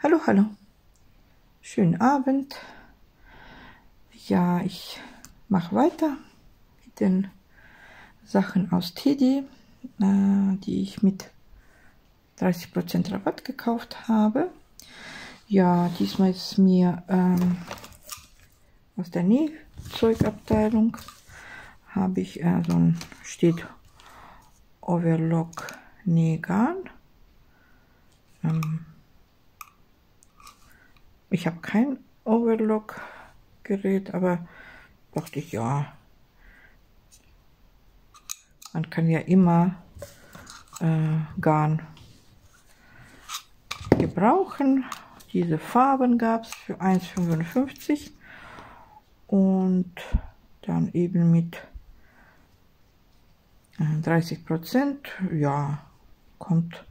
Hallo, hallo. Schönen Abend. Ja, ich mache weiter mit den Sachen aus Teddy, die ich mit 30% Rabatt gekauft habe. Ja, diesmal ist mir aus der Nähzeugabteilung habe ich so ein, steht Overlock Nähgarn. Ich habe kein Overlock-Gerät, aber dachte ich, ja, man kann ja immer Garn gebrauchen. Diese Farben gab es für 1,55 und dann eben mit 30%, ja, kommt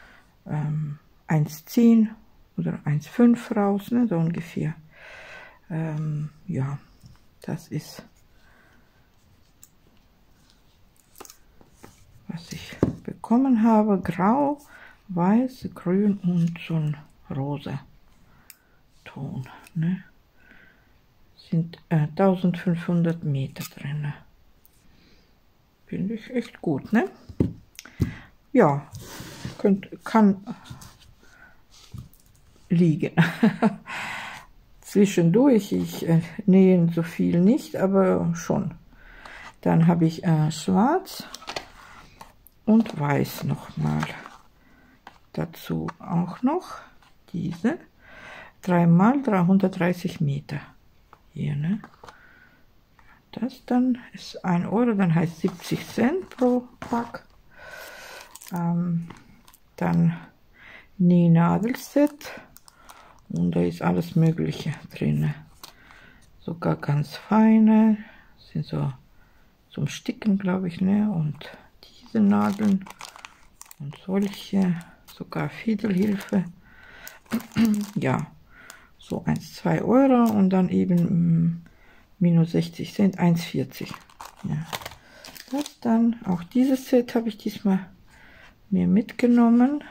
1,10 oder 1,5 raus, ne, so ungefähr. Ja, das ist, was ich bekommen habe. Grau, weiß, grün und so ein rosa Ton. Ne? Sind 1500 Meter drin. Finde ich echt gut, ne? Ja, kann liegen. Zwischendurch, ich nähe so viel nicht, aber schon. Dann habe ich schwarz und weiß nochmal. Dazu auch noch diese 3 x 330 Meter. Hier, ne? Das dann ist 1 Euro, dann heißt 70 Cent pro Pack. Dann Nähnadelset. Und da ist alles Mögliche drin. Sogar ganz feine. Sind so zum Sticken, glaube ich, ne? Und diese Nadeln und solche. Sogar Fiedelhilfe. Ja, so 2 Euro und dann eben minus 60 Cent, 1,40. Ja. Das dann, auch dieses Set habe ich diesmal mir mitgenommen.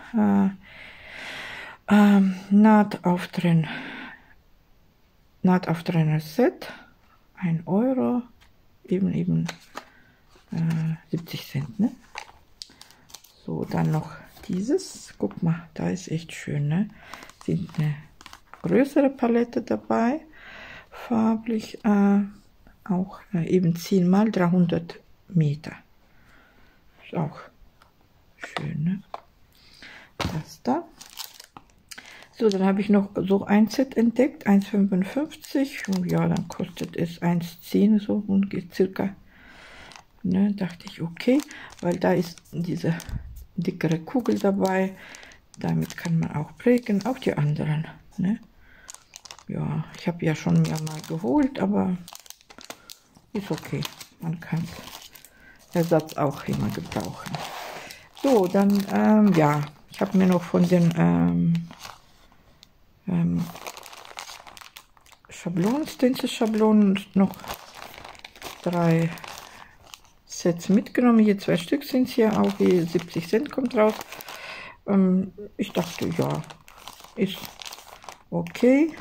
Nahtauftrenner Set, 1 Euro, eben 70 Cent, ne? So, dann noch dieses, guck mal, da ist echt schön, ne? Sind eine größere Palette dabei, farblich, auch eben 10 x 300 Meter. Ist auch schön, ne? Das da. So, dann habe ich noch so ein Set entdeckt, 1,55 und ja, dann kostet es 1,10 so ungefähr circa. Ne, dachte ich, okay, weil da ist diese dickere Kugel dabei, damit kann man auch prägen, auch die anderen. Ne? Ja, ich habe ja schon mehrmal geholt, aber ist okay, man kann Ersatz auch immer gebrauchen. So, dann, ja, ich habe mir noch von den Stencil-Schablonen noch 3 Sets mitgenommen. Hier 2 Stück sind es hier, auch hier 70 Cent kommt raus. Ich dachte, ja, ist okay.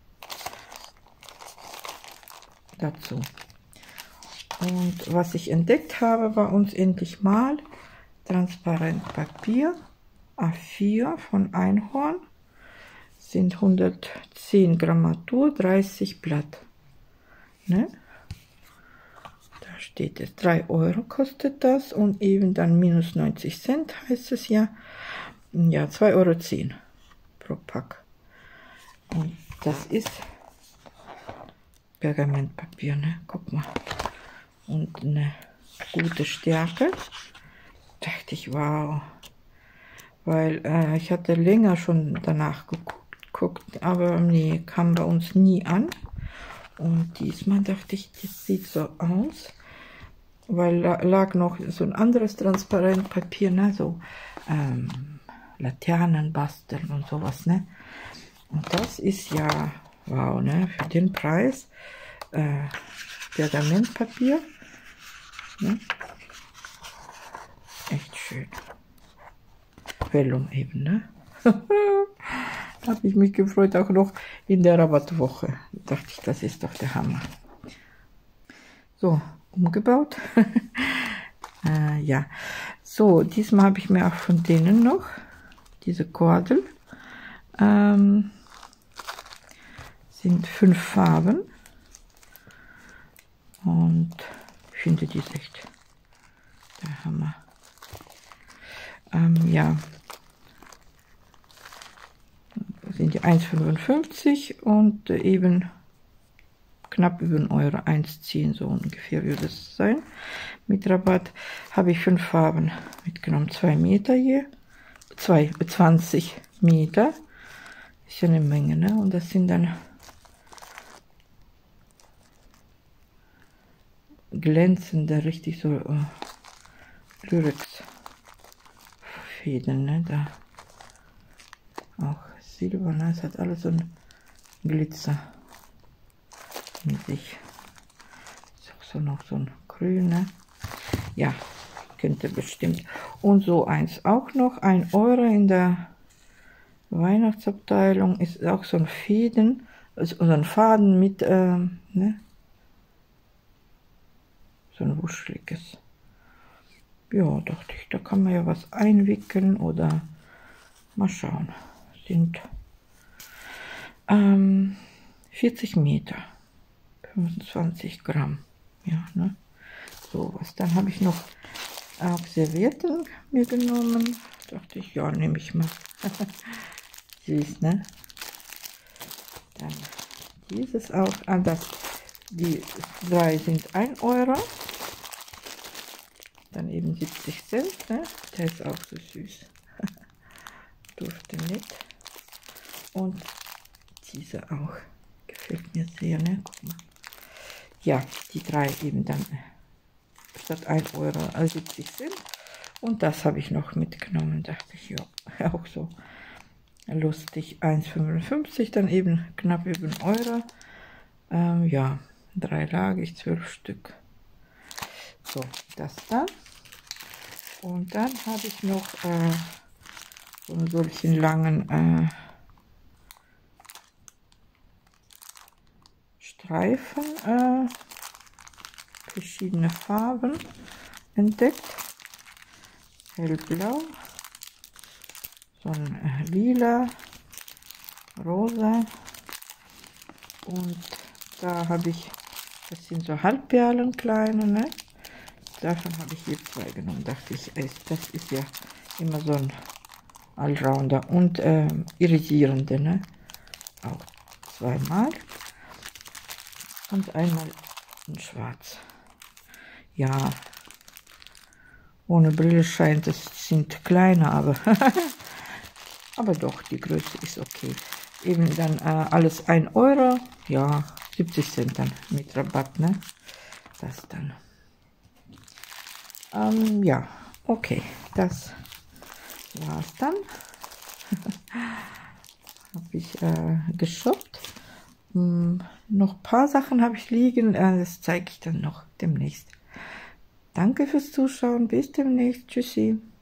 Dazu. Und was ich entdeckt habe, war uns endlich mal transparent Papier A4 von Einhorn. Sind 110 Grammatur, 30 Blatt. Ne? Da steht es, 3 Euro kostet das und eben dann minus 90 Cent heißt es ja. Ja, 2,10 Euro pro Pack. Und das ist Pergamentpapier, ne? Guck mal. Und eine gute Stärke. Dachte ich, wow. Weil ich hatte länger schon danach geguckt, aber nee, kam bei uns nie an. Und diesmal dachte ich, das sieht so aus. Weil da lag noch so ein anderes Transparentpapier, ne? So Laternen basteln und sowas, ne? Und das ist ja, wow, ne? Für den Preis Pergamentpapier, ne? Echt schön. Vellum eben, ne? habe ich mich gefreut, auch noch in der Rabattwoche. Da dachte ich, das ist doch der Hammer. So, umgebaut. Ja, so, diesmal habe ich mir auch von denen noch diese Kordel. Sind 5 Farben. Und ich finde die ist echt der Hammer. Ja, sind die 1,55 und eben knapp über einen Euro, 1,10 so ungefähr würde es sein. Mit Rabatt habe ich 5 Farben mitgenommen, 2 Meter hier, 20 Meter, ist ja eine Menge, ne? Und das sind dann glänzende, richtig so Lyrex-Fäden, ne? Da auch Silber, ne? Es hat alles so ein Glitzer mit sich. Ist auch so noch so ein grüner. Ja, könnte bestimmt. Und so eins auch noch, 1 Euro in der Weihnachtsabteilung ist auch so ein Fäden, also so ein Faden mit, ne? So ein wuscheliges. Ja, dachte ich, da kann man ja was einwickeln oder mal schauen. Sind 40 Meter, 25 Gramm. Ja, ne? So was. Dann habe ich noch auch Servietten mir genommen. Dachte ich, ja, nehme ich mal. Süß, ne? Dann dieses auch. Die 3 sind 1 Euro. Dann eben 70 Cent, ne? Der ist auch so süß. Durfte nicht. Und diese auch. Gefällt mir sehr, ne? Guck mal. Ja, die 3 eben dann statt 1 Euro, also 70 Cent. Und das habe ich noch mitgenommen. Dachte ich, ja, auch so lustig. 1,55, dann eben knapp über 1 Euro. Ja, 3 lagig, 12 Stück. So, das dann. Und dann habe ich noch so einen solchen langen Streifen, verschiedene Farben entdeckt. Hellblau, so ein lila, rosa. Und da habe ich, das sind so Halbperlen kleine, ne? Davon habe ich hier 2 genommen. Dachte ich, das ist ja immer so ein Allrounder. Und irisierende, ne? Auch 2-mal. Und einmal in schwarz. Ja, ohne Brille scheint es sind kleiner, aber aber doch, die Größe ist okay. Eben dann alles 1 Euro, ja, 70 Cent dann mit Rabatt, ne? Das dann. Ja, okay, das war's dann. Habe ich geshoppt. Noch ein paar Sachen habe ich liegen, das zeige ich dann noch demnächst. Danke fürs Zuschauen, bis demnächst, tschüssi.